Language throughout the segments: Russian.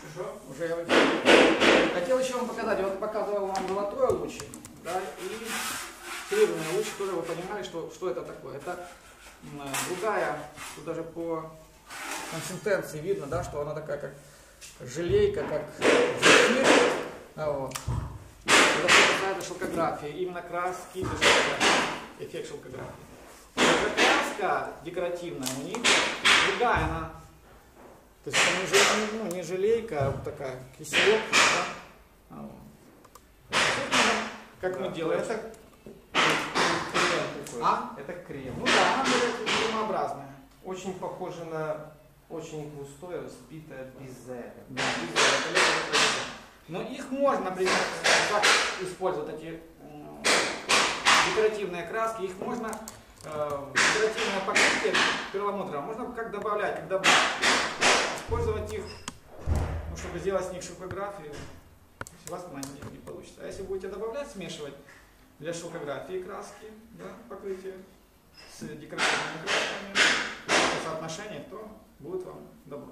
Хорошо. Уже я выделил. Хотел еще вам показать, вот показывал вам золотой луч, да, и серебряный луч, тоже вы понимали, что это такое. Это другая, тут даже по консистенции видно, да, что она такая как желейка, как зефир. Вот. Это что касается шелкографии, именно краски, эффект шелкографии. Краска декоративная у них другая, она, то есть это не желейка, а вот такая киселек, да? Вот. Как мы делаем? Это крем такой. А? Это крем. Ну да, она кремообразная. Очень похоже на очень густое, взбитое безе. Да, но их можно, например, как использовать эти декоративные краски, их можно декоративное покрытие перламутровое, можно как добавлять, когда использовать их, ну, чтобы сделать с них шелкографию, у вас она не получится. А если будете добавлять, смешивать для шелкографии краски, да, покрытие с декоративными красками, соотношение, то будет вам добро.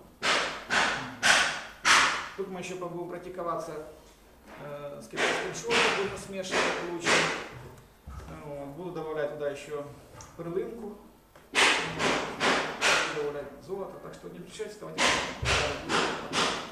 Тут мы еще будем практиковаться с китайским шелком, будем смешивать лучше. Вот. Буду добавлять туда еще перлинку, добавлять золото, так что не включайте, давайте.